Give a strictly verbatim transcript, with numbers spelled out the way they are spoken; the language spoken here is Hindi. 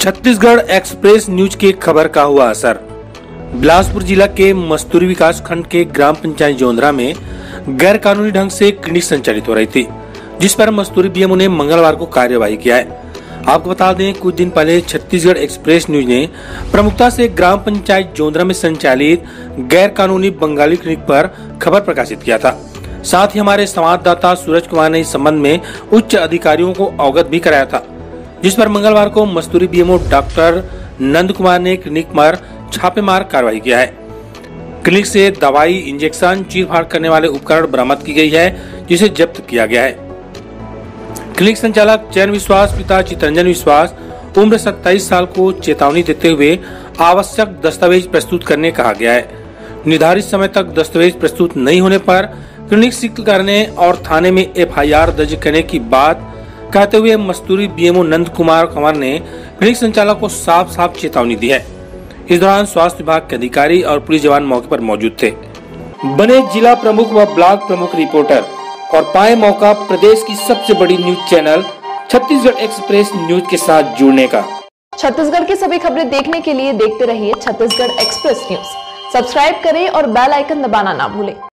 छत्तीसगढ़ एक्सप्रेस न्यूज की खबर का हुआ असर। बिलासपुर जिला के मस्तूरी विकास खंड के ग्राम पंचायत जोंधरा में गैर कानूनी ढंग से क्लिनिक संचालित हो रही थी, जिस पर मस्तूरी बीएमओ ने मंगलवार को कार्यवाही किया है। आपको बता दें, कुछ दिन पहले छत्तीसगढ़ एक्सप्रेस न्यूज ने प्रमुखता से ग्राम पंचायत जोंधरा में संचालित गैर कानूनी बंगाली क्लिनिक पर खबर प्रकाशित किया था। साथ ही हमारे संवाददाता सूरज कुमार ने इस संबंध में उच्च अधिकारियों को अवगत भी कराया था, जिस पर मंगलवार को मस्तूरी बीएमओ डॉक्टर नंद कुमार ने क्लिनिक पर छापेमार कार्रवाई किया है। क्लिनिक से दवाई, इंजेक्शन, चीर-फाड़ करने वाले उपकरण बरामद की गई है, जिसे जब्त किया गया है। क्लिनिक संचालक चयन विश्वास पिता चितरंजन विश्वास उम्र सत्ताईस साल को चेतावनी देते हुए आवश्यक दस्तावेज प्रस्तुत करने कहा गया है। निर्धारित समय तक दस्तावेज प्रस्तुत नहीं होने पर क्लिनिक सील करने और थाने में एफ आई आर दर्ज करने की बात कहते हुए मस्तूरी बीएमओ नंद कुमार कंवर ने क्लिनिक संचालक को साफ साफ चेतावनी दी है। इस दौरान स्वास्थ्य विभाग के अधिकारी और पुलिस जवान मौके पर मौजूद थे। बने जिला प्रमुख व ब्लॉक प्रमुख रिपोर्टर और पाए मौका प्रदेश की सबसे बड़ी news channel Chhattisgarh express news के साथ जुड़ने का। छत्तीसगढ़ की सभी खबरें देखने के लिए देखते रहिए छत्तीसगढ़ एक्सप्रेस न्यूज। सब्सक्राइब करें और बेल आइकन दबाना ना भूलें।